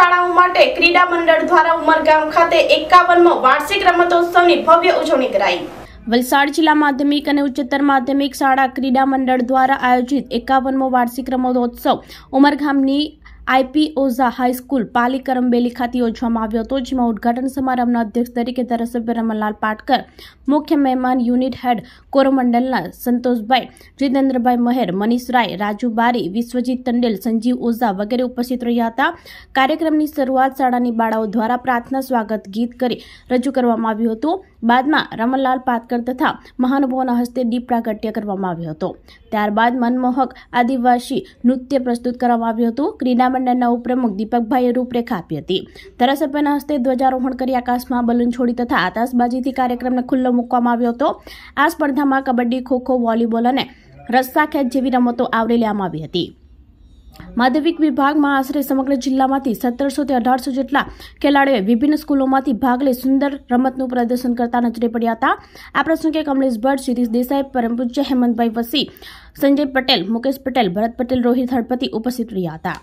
શાળાઓ માટે ક્રીડા મંડળ દ્વારા ઉમરગ ખાતે 51મો વાર્ષિક રમતોત્સવની ભવ્ય ઉજવણી કરાઈ। વલસાડ જિલ્લા માધ્યમિક અને ઉચ્ચતર માધ્યમિક શાળા ક્રીડા મંડળ દ્વારા આયોજિત 51મો વાર્ષિક રમતોત્સવ ઉમરગામની આઈપીઓઝા હાઈસ્કૂલ પાલી કરંબેલી ખાતે યોજવામાં આવ્યો હતો, જેમાં ઉદ્ઘાટન સમારંભના અધ્યક્ષ તરીકે ધારાસભ્ય રમણલાલ પાટકર, મુખ્ય મહેમાન યુનિટ હેડ કોરોમંડલના સંતોષભાઈ, જીતેન્દ્રભાઈ મહેર, મનીષ રાય, રાજુ બારી, વિશ્વજીત ટંડેલ, સંજીવ ઓઝા વગેરે ઉપસ્થિત રહ્યા હતા। કાર્યક્રમની શરૂઆત શાળાની બાળાઓ દ્વારા પ્રાર્થના સ્વાગત ગીત કરી રજૂ કરવામાં આવ્યું હતું। બાદમાં રમણલાલ પાટકર તથા મહાનુભાવોના હસ્તે દીપ પ્રાગટ્ય કરવામાં આવ્યો હતો। ત્યારબાદ મનમોહક આદિવાસી નૃત્ય પ્રસ્તુત કરવામાં આવ્યું હતું। ક્રીડા મંડળના ઉપપ્રમુખ દીપકભાઈએ રૂપરેખા આપી હતી। ધારાસભ્યના હસ્તે ધ્વજારોહણ કરી આકાશમાં બલૂન છોડી તથા આતશબાજીથી કાર્યક્રમને ખુલ્લો મૂકવામાં આવ્યો હતો। આ સ્પર્ધામાં કબડ્ડી, ખોખો, વોલીબોલ અને રસ્સા ખેંચ જેવી રમતો આવરી લેવામાં આવી હતી। માધ્યમિક વિભાગમાં આશરે સમગ્ર જિલ્લામાંથી 1700 થી 1800 જેટલા ખેલાડીઓએ વિભિન્ન સ્કૂલોમાંથી ભાગ લઈ સુંદર રમતનું પ્રદર્શન કરતા નજરે પડ્યા હતા। આ પ્રસંગે કમલેશ ભટ્ટ, શિરીષ દેસાઈ, પરમ પૂજ્ય હેમંતભાઈ વસી, સંજય પટેલ, મુકેશ પટેલ, ભરત પટેલ, રોહિત હળપતિ ઉપસ્થિત રહ્યા હતા।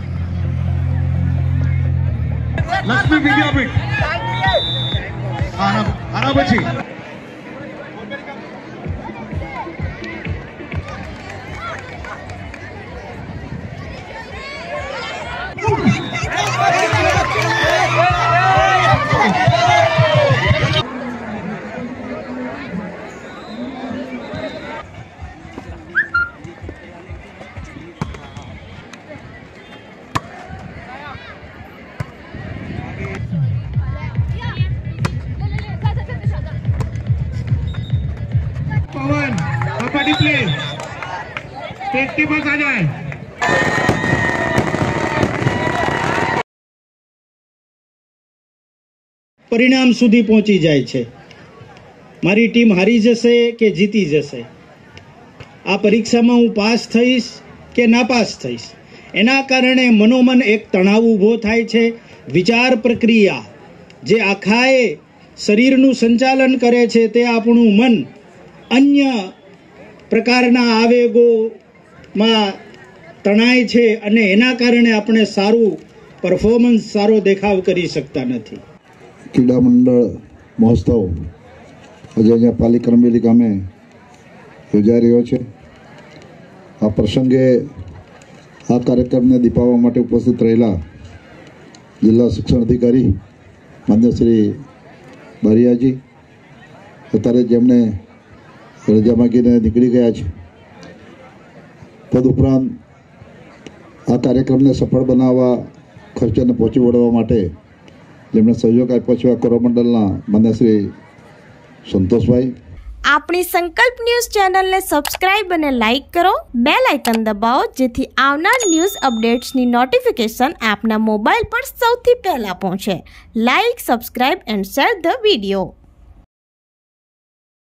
લક્ષ્મી વિદ્યાપીઠ આના પછી कबड्डी प्ले स्टेज के पास आ जाए। परिणाम सुधी पहुंची जाए छे। मारी टीम हारी जशे के जीती जशे, आ परीक्षा में हूँ पास थईश के नापास थईश, एना कारणे मनोमन एक तणाव ऊभो थाय छे। विचार प्रक्रिया जे आखाए शरीरનું संचालन करे छे ते આપણું મન अन्य प्रकारना आवेगों तणाय छे अने एना कारणे आपणे सारू परफॉर्मन्स, सारो देखाव करी सकता नथी। क्रीडा मंडल महोत्सव आज अहींया पाली करंबेली गामे योजाई रह्यो छे। आ प्रसंगे आ कार्यक्रमने दीपाववा माटे उपस्थित रहेला जिल्ला शिक्षण अधिकारी मान्य श्री बारियाजी, अत्यारे जेमणे रजा मागीने निकળી ગયા છે, તદુપરાંત આ કાર્યક્રમને સફળ બનાવવા ખર્ચને પહોંચી વળવા માટે જેમણે સહયોગ આપ્યો છે કોરોમંડલના માન્ય શ્રી સંતોષભાઈ। આપણી સંકલ્પ ન્યૂઝ ચેનલને સબસ્ક્રાઇબ અને લાઇક કરો, બેલ આઇકન દબાવો જેથી આવનાર ન્યૂઝ અપડેટ્સની નોટિફિકેશન આપના મોબાઈલ પર સૌથી પહેલા પહોંચે। Like, subscribe and share the video.